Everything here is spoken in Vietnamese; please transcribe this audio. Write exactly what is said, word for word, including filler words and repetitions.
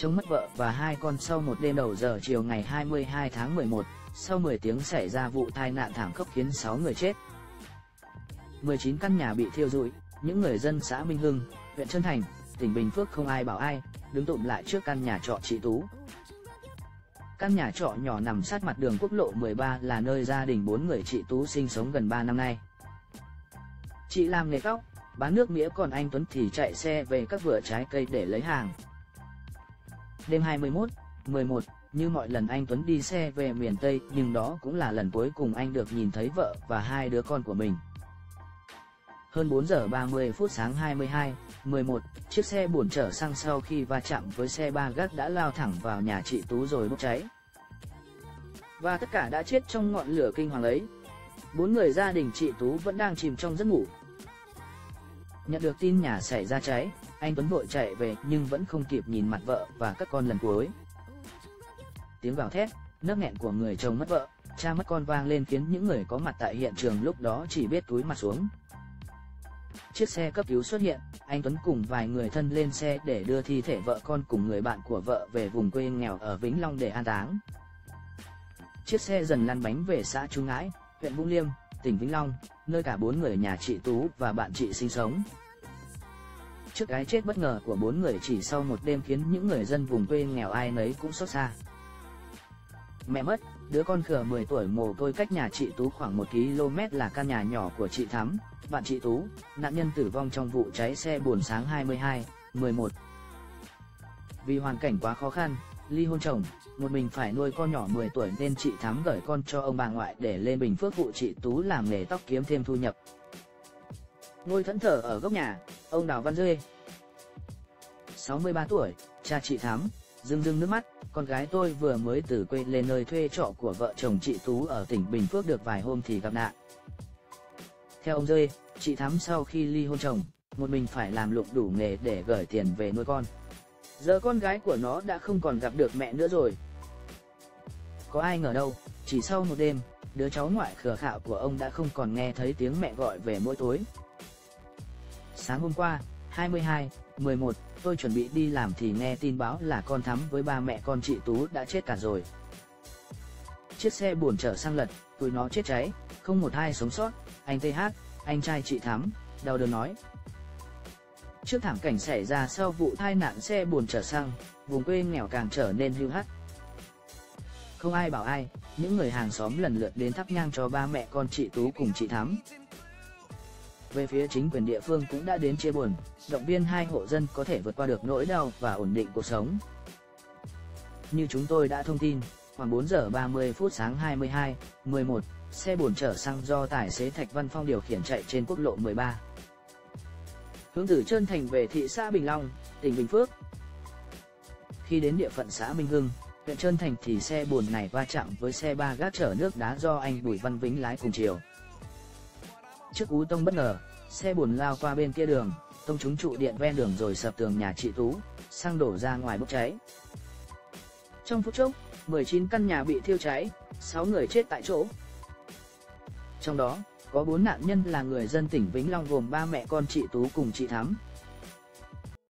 Chồng mất vợ và hai con sau một đêm đầu giờ chiều ngày hai mươi hai tháng mười một, sau mười tiếng xảy ra vụ tai nạn thảm khốc khiến sáu người chết. mười chín căn nhà bị thiêu rụi, những người dân xã Minh Hưng, huyện Trơn Thành, tỉnh Bình Phước không ai bảo ai, đứng tụm lại trước căn nhà trọ chị Tú. Căn nhà trọ nhỏ nằm sát mặt đường quốc lộ mười ba là nơi gia đình bốn người chị Tú sinh sống gần ba năm nay. Chị làm nghề tóc, bán nước mía, còn anh Tuấn thì chạy xe về các vựa trái cây để lấy hàng. Đêm hai mươi mốt, mười một, như mọi lần anh Tuấn đi xe về miền Tây, nhưng đó cũng là lần cuối cùng anh được nhìn thấy vợ và hai đứa con của mình. Hơn bốn giờ ba mươi phút sáng hai mươi hai, mười một, chiếc xe bồn chở xăng sau khi va chạm với xe ba gác đã lao thẳng vào nhà chị Tú rồi bốc cháy. Và tất cả đã chết trong ngọn lửa kinh hoàng ấy. Bốn người gia đình chị Tú vẫn đang chìm trong giấc ngủ. Nhận được tin nhà xảy ra cháy, anh Tuấn vội chạy về nhưng vẫn không kịp nhìn mặt vợ và các con lần cuối. Tiếng gào thét, nấc nghẹn của người chồng mất vợ, cha mất con vang lên khiến những người có mặt tại hiện trường lúc đó chỉ biết cúi mặt xuống. Chiếc xe cấp cứu xuất hiện, anh Tuấn cùng vài người thân lên xe để đưa thi thể vợ con cùng người bạn của vợ về vùng quê nghèo ở Vĩnh Long để an táng. Chiếc xe dần lăn bánh về xã Trung Ngãi, huyện Vũng Liêm, tỉnh Vĩnh Long, nơi cả bốn người nhà chị Tú và bạn chị sinh sống. Trước cái chết bất ngờ của bốn người chỉ sau một đêm khiến những người dân vùng quê nghèo ai nấy cũng xót xa. Mẹ mất, đứa con khờ mười tuổi mồ côi cách nhà chị Tú khoảng một ki lô mét là căn nhà nhỏ của chị Thắm, bạn chị Tú, nạn nhân tử vong trong vụ cháy xe bồn sáng hai mươi hai, mười một. Vì hoàn cảnh quá khó khăn, ly hôn chồng, một mình phải nuôi con nhỏ mười tuổi nên chị Thắm gửi con cho ông bà ngoại để lên Bình Phước phụ chị Tú làm nghề tóc kiếm thêm thu nhập. Ngồi thẫn thờ ở góc nhà, ông Đào Văn Dê, sáu mươi ba tuổi, cha chị Thắm, rưng rưng nước mắt, con gái tôi vừa mới từ quê lên nơi thuê trọ của vợ chồng chị Tú ở tỉnh Bình Phước được vài hôm thì gặp nạn. Theo ông Dê, chị Thắm sau khi ly hôn chồng, một mình phải làm lụng đủ nghề để gửi tiền về nuôi con. Giờ con gái của nó đã không còn gặp được mẹ nữa rồi. Có ai ngờ đâu, chỉ sau một đêm, đứa cháu ngoại khờ khạo của ông đã không còn nghe thấy tiếng mẹ gọi về mỗi tối. Sáng hôm qua, hai mươi hai, mười một, tôi chuẩn bị đi làm thì nghe tin báo là con Thắm với ba mẹ con chị Tú đã chết cả rồi. Chiếc xe bồn chở xăng lật, tụi nó chết cháy, không một ai sống sót, anh tê hát, anh trai chị Thắm, đau đớn nói. Trước thảm cảnh xảy ra sau vụ tai nạn xe bồn chở xăng, vùng quê nghèo càng trở nên hiu hắt. Không ai bảo ai, những người hàng xóm lần lượt đến thắp nhang cho ba mẹ con chị Tú cùng chị Thắm. Về phía chính quyền địa phương cũng đã đến chia buồn, động viên hai hộ dân có thể vượt qua được nỗi đau và ổn định cuộc sống. Như chúng tôi đã thông tin, khoảng bốn giờ ba mươi phút sáng hai mươi hai, mười một, xe bồn chở xăng do tài xế Thạch Văn Phong điều khiển chạy trên quốc lộ mười ba. Hướng từ Trơn Thành về thị xã Bình Long, tỉnh Bình Phước. Khi đến địa phận xã Minh Hưng, huyện Trơn Thành thì xe bồn này va chạm với xe ba gác chở nước đá do anh Bùi Văn Vĩnh lái cùng chiều. Trước cú tông bất ngờ, xe bồn lao qua bên kia đường, tông trúng trụ điện ven đường rồi sập tường nhà chị Tú, xăng đổ ra ngoài bốc cháy. Trong phút chốc, mười chín căn nhà bị thiêu cháy, sáu người chết tại chỗ. Trong đó, có bốn nạn nhân là người dân tỉnh Vĩnh Long gồm ba mẹ con chị Tú cùng chị Thắm,